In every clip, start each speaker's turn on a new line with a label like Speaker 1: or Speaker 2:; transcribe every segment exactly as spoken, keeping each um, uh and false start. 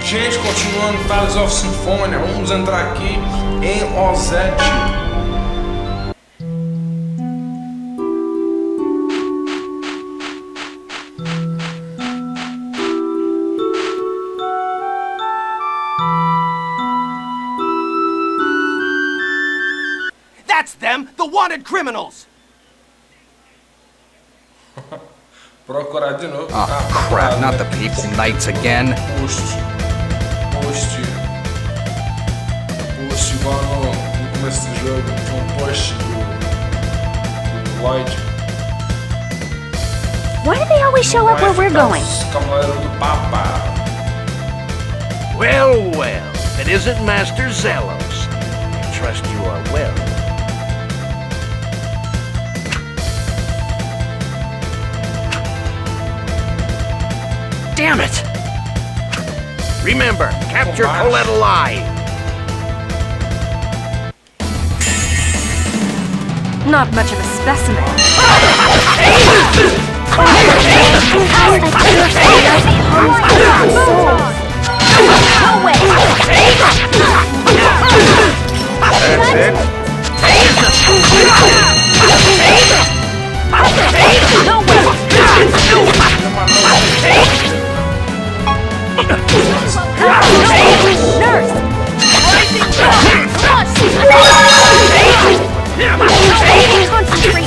Speaker 1: Gente, continuando Tales of Symphonia, vamos entrar aqui em Ozette.
Speaker 2: That's them, the wanted criminals.
Speaker 1: Procurar de novo.
Speaker 3: Oh, crap, not the Papal Knights again.
Speaker 1: Post. Post. Post igual no, no começo do jogo. Tem um post do, do Lloyd.
Speaker 4: Why do they always show up where we're going?
Speaker 1: Cavaleiro do Papa.
Speaker 5: Well, well, it isn't Master Zelos. I trust you are well. Damn it! Remember, capture
Speaker 1: Oh,
Speaker 5: Colette alive!
Speaker 4: Not much of a specimen. No way!
Speaker 5: That's it.
Speaker 4: No way! Nurse! Concentrate!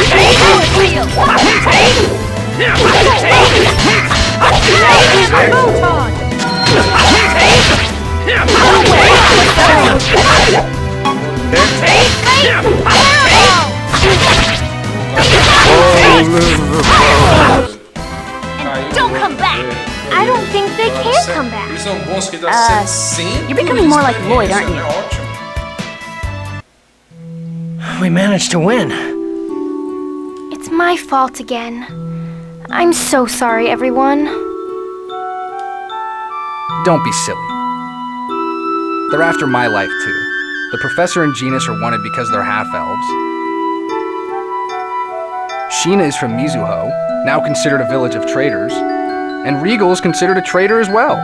Speaker 4: Don't come back! I don't think they can come back.
Speaker 1: Eles são bons que dá
Speaker 4: Uh,
Speaker 1: cem.
Speaker 4: you're becoming more like Lloyd, aren't you?
Speaker 1: É ótimo.
Speaker 2: We managed to win.
Speaker 4: It's my fault again. I'm so sorry, everyone.
Speaker 3: Don't be silly. They're after my life, too. The Professor and Genus are wanted because they're half-elves. Sheena is from Mizuho, now considered a village of traitors. And Regal is considered a traitor as well.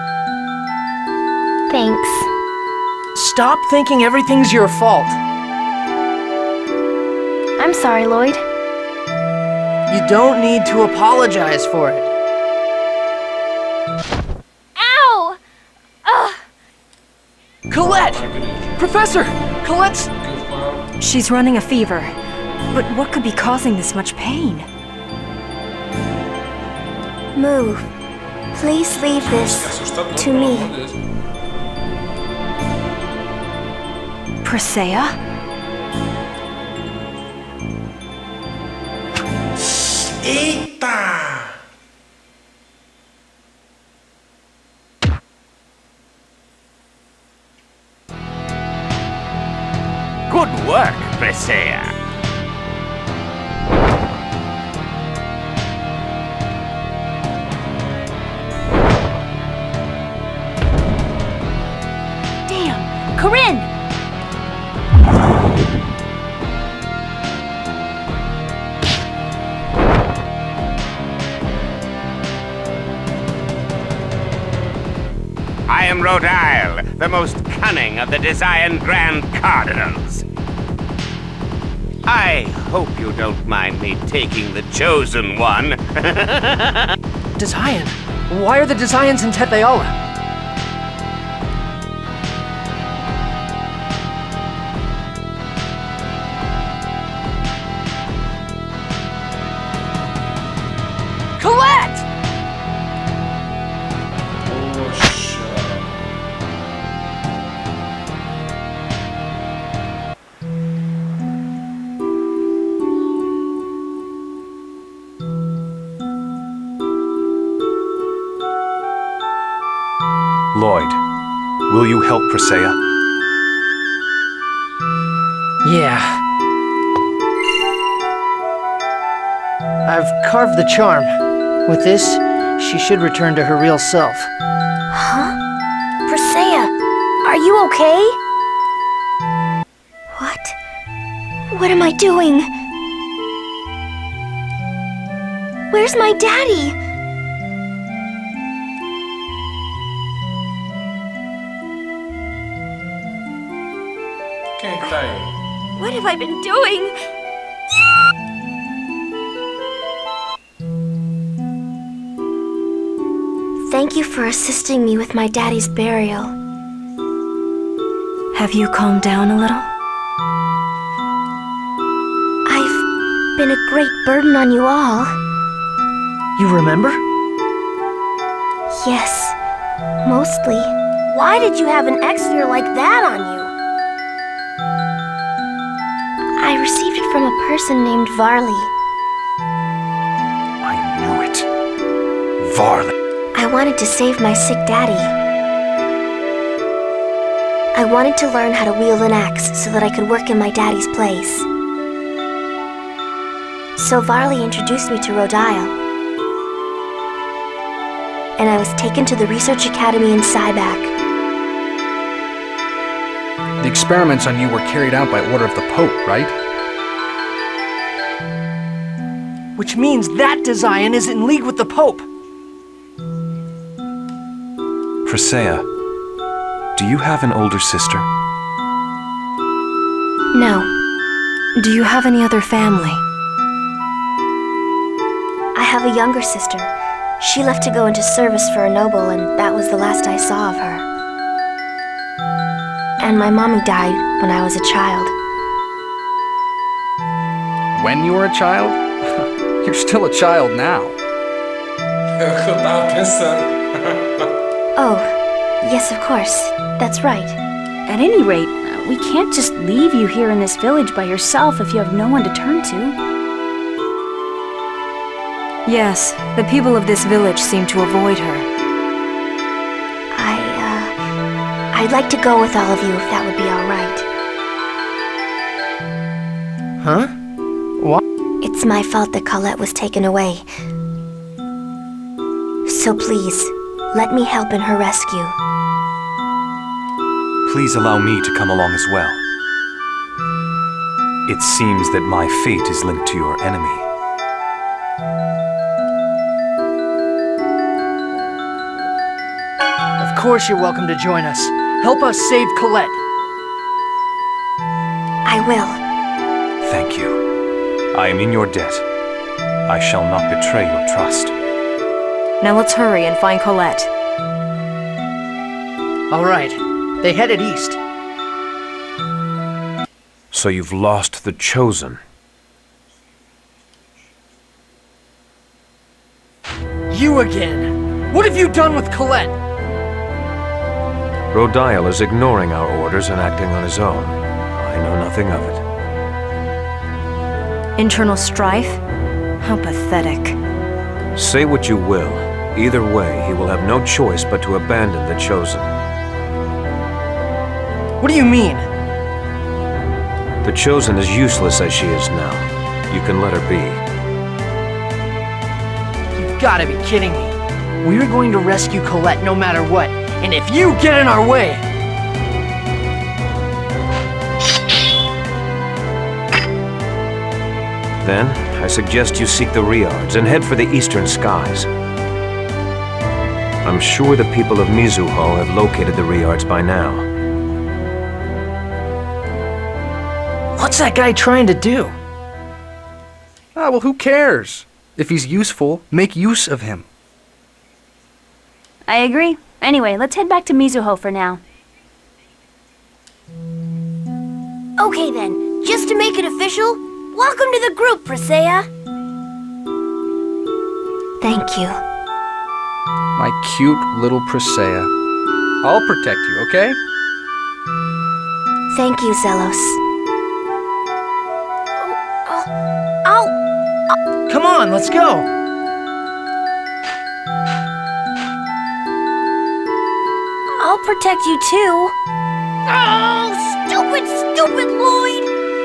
Speaker 4: Thanks.
Speaker 2: Stop thinking everything's your fault.
Speaker 4: I'm sorry, Lloyd.
Speaker 2: You don't need to apologize for it.
Speaker 4: Ow! Ugh!
Speaker 2: Colette! Professor! Colette's...
Speaker 6: She's running a fever. But what could be causing this much pain?
Speaker 4: Move. Please leave this to me.
Speaker 6: Presea?
Speaker 1: Eita!
Speaker 5: Good work, Presea.
Speaker 4: Damn! Corinne!
Speaker 5: I am Rodile, the most cunning of the Desian Grand Cardinals. I hope you don't mind me taking the chosen one.
Speaker 2: Desian? Why are the Desians in Tetheala? Colette!
Speaker 1: Poxa.
Speaker 7: Lloyd, will you help Presea?
Speaker 2: Yeah. I've carved the charm. With this, she should return to her real self.
Speaker 4: Huh? Presea, are you okay? What? What am I doing? Where's my daddy?
Speaker 1: Quem que tá aí?
Speaker 4: What have I been doing? Thank you for assisting me with my daddy's burial.
Speaker 6: Have you calmed down a little?
Speaker 4: I've been a great burden on you all.
Speaker 2: You remember?
Speaker 4: Yes, mostly. Why did you have an X-sphere like that on you? I received it from a person named Varley.
Speaker 7: I knew it. Varley.
Speaker 4: I wanted to save my sick daddy. I wanted to learn how to wield an axe so that I could work in my daddy's place. So Varley introduced me to Rodile. And I was taken to the Research Academy in Cybac.
Speaker 3: The experiments on you were carried out by order of the Pope, right?
Speaker 2: Which means that Desian is in league with the Pope.
Speaker 7: Presea, do you have an older sister?
Speaker 4: No.
Speaker 6: Do you have any other family?
Speaker 4: I have a younger sister. She left to go into service for a noble, and that was the last I saw of her. And my mommy died when I was a child.
Speaker 3: When you were a child? You're still a child now.
Speaker 1: É o que eu tava pensando.
Speaker 4: Oh, yes, of course. That's right.
Speaker 8: At any rate, we can't just leave you here in this village by yourself if you have no one to turn to.
Speaker 6: Yes, the people of this village seem to avoid her.
Speaker 4: I, uh... I'd like to go with all of you if that would be all right.
Speaker 2: Huh? What?
Speaker 4: It's my fault that Colette was taken away. So please, let me help in her rescue.
Speaker 7: Please allow me to come along as well. It seems that my fate is linked to your enemy.
Speaker 2: Of course you're welcome to join us. Help us save Colette.
Speaker 4: I will.
Speaker 7: Thank you. I am in your debt. I shall not betray your trust.
Speaker 6: Now let's hurry and find Colette.
Speaker 2: All right. They headed east.
Speaker 7: So you've lost the Chosen.
Speaker 2: You again. What have you done with Colette?
Speaker 7: Rodile is ignoring our orders and acting on his own. I know nothing of it.
Speaker 6: Internal strife? How pathetic.
Speaker 7: Say what you will. Either way, he will have no choice but to abandon the Chosen.
Speaker 2: What do you mean?
Speaker 7: The Chosen is useless as she is now. You can let her be.
Speaker 2: You've gotta be kidding me. We're going to rescue Colette no matter what. And if you get in our way...
Speaker 7: Then, I suggest you seek the Rhyards and head for the eastern skies. I'm sure the people of Mizuho have located the Rhyards by now.
Speaker 2: What's that guy trying to do?
Speaker 3: Ah, well, who cares? If he's useful, make use of him.
Speaker 8: I agree. Anyway, let's head back to Mizuho for now.
Speaker 4: Okay then, just to make it official, welcome to the group, Presea. Thank you.
Speaker 3: My cute little Presea. I'll protect you, okay?
Speaker 4: Thank you, Zelos. I'll...
Speaker 2: Come on, let's go!
Speaker 4: I'll protect you too. Oh, stupid, stupid Lloyd!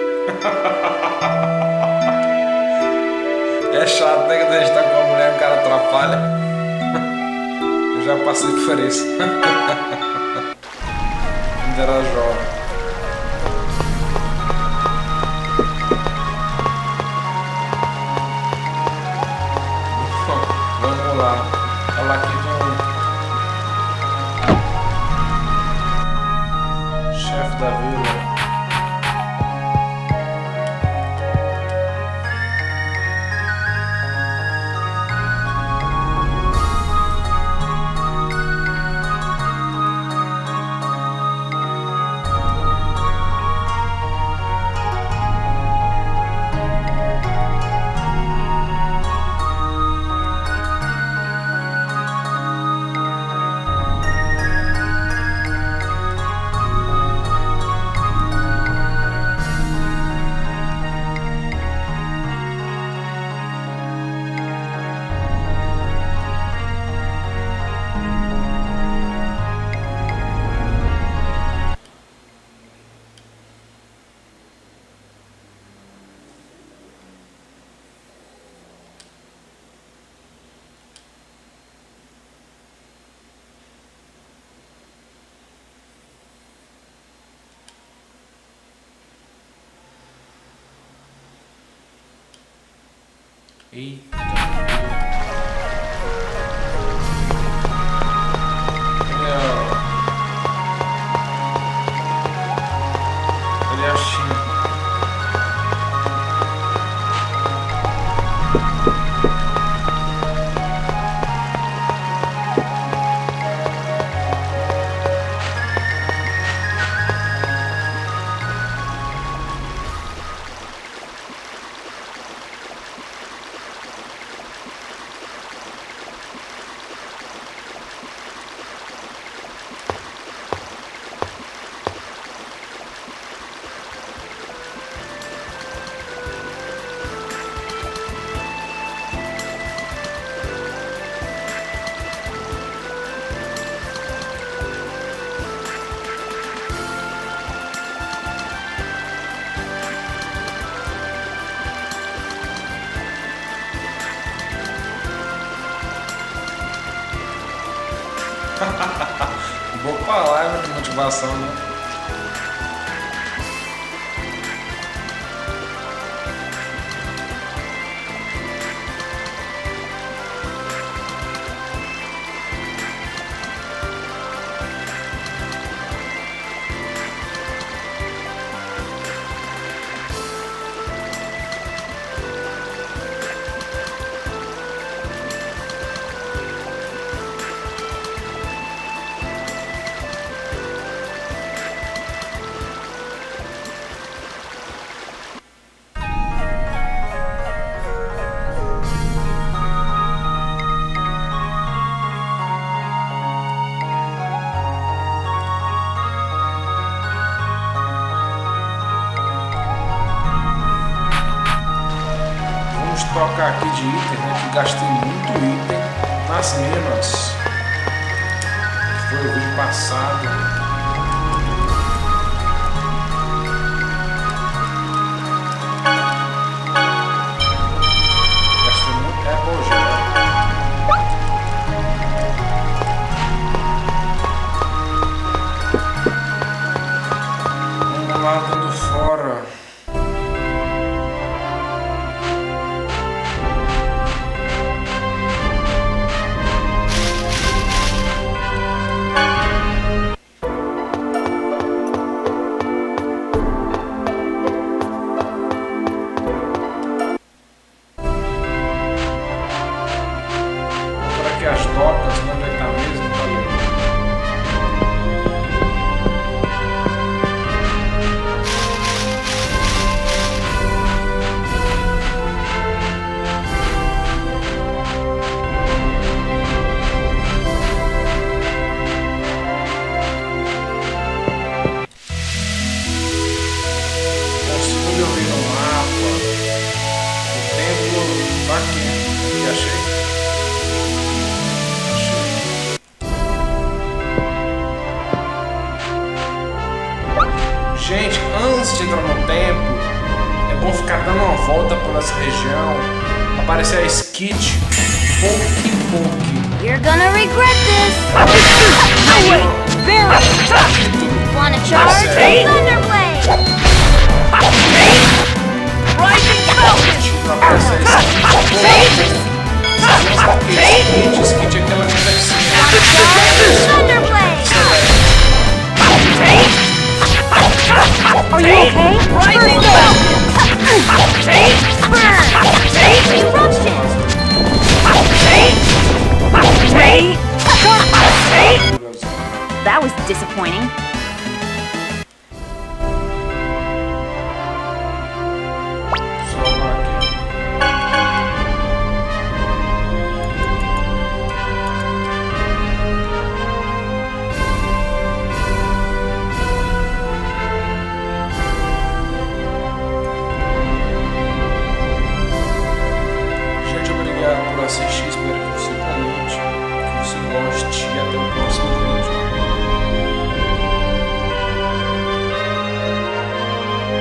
Speaker 1: É chato, né? Quando a gente tá com a mulher e o cara atrapalha. Eu já passei por isso. Ainda era jovem. Vamos lá. Olha aqui com o chefe da vila. Eita. Ele é... Ele é a China. Boa palavra de motivação, né? Trocar aqui de item, né? Que gastei muito item nas minas. Foi o vídeo passado. Gastei muito Apple Gel. Vamos lá, dando fora. As docas, onde é que tá mesmo? Tá ali. Consigo eu ver no mapa. O templo tá aqui. Aqui achei. Gente, antes de entrar no templo, é bom ficar dando uma volta por essa região. Aparecer a Skit, Poke Poke.
Speaker 4: You're gonna regret this!
Speaker 8: No way! Barry!
Speaker 4: Wanna charge? Thunderblade!
Speaker 8: Rising Falcon!
Speaker 1: Aparecer a Skit, Poke. Skit, Skit é aquela coisa que se...
Speaker 4: Thunderblade!
Speaker 6: Are you okay?
Speaker 8: Rising Falcon!
Speaker 4: Burn! Eruption!
Speaker 8: That was disappointing.